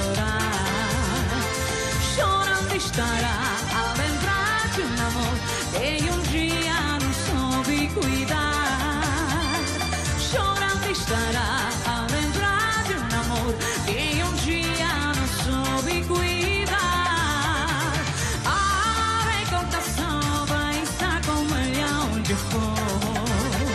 chorar. Chorando estará a lembrar de um amor que um dia não soube cuidar. Chorando estará a lembrar de um amor que um dia não soube cuidar. A recordação vai estar com ele aonde for.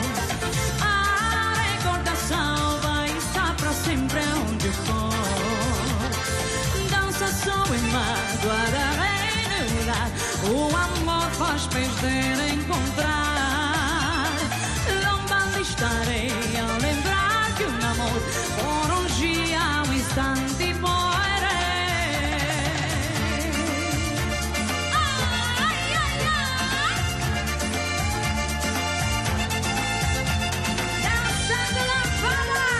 A recordação vai estar pra sempre onde for. Dança só e guardarei no lugar. O amor faz perder encontrar. Lombando estarei a lembrar que um amor por um dia, um instante morrerei. Ai, ai, ai. Dançando lambada.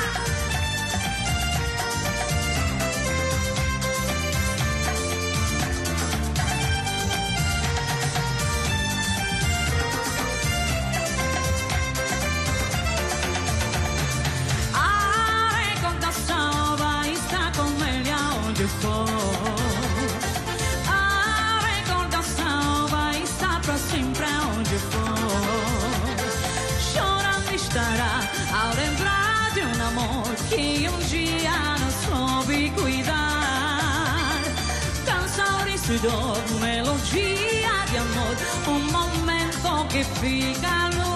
A recordação vai estar com ele aonde for. A recordação vai estar pra sempre aonde for. Chorando estará ao lembrar de um amor que um dia não soube cuidar. Canções de dor, melodia de amor, um momento que fica no